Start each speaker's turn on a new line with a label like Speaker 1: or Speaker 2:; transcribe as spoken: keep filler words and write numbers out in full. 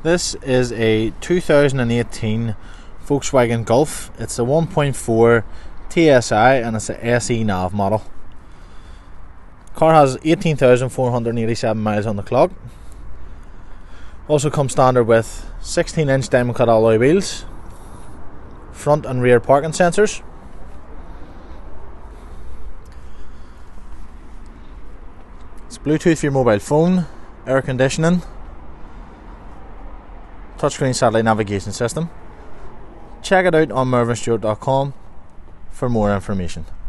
Speaker 1: This is a two thousand eighteen Volkswagen Golf. It's a one point four T S I and it's a S E Nav model. Car has eighteen thousand four hundred eighty-seven miles on the clock. Also comes standard with sixteen inch diamond cut alloy wheels, front and rear parking sensors. It's Bluetooth for your mobile phone, air conditioning, touchscreen satellite navigation system. Check it out on mervyn stewart dot com for more information.